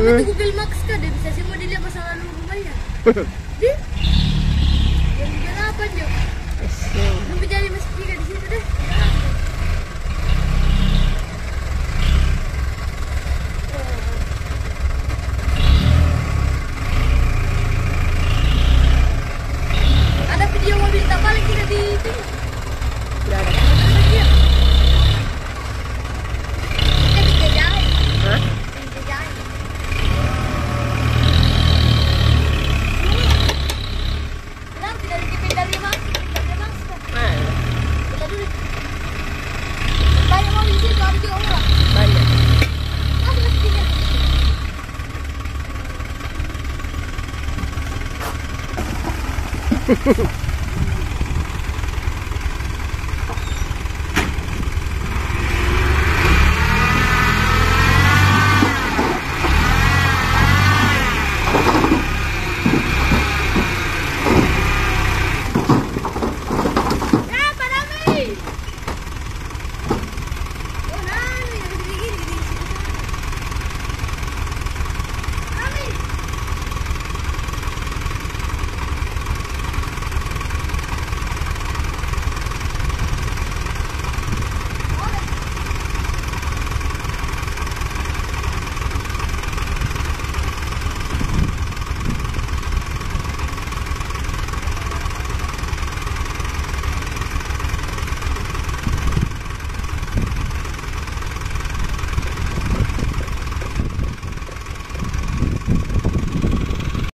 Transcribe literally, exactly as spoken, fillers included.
Namanya tuh Google Maps kan, dia bisa semua dilihat masa lalu rumahnya. Di? Yang delapan Jo. Sampai jadi masih tiga di situ deh. Ada video mobil tak balik tidak di sini. Tidak ada. Kita dijajah. Hah? Dijajah. Bilang tidak dipindah lima, pakai masker. Mana? Kita dulu. Banyak mobil sih, ada juga orang. Banyak. Ada masih tiga. Hehehe.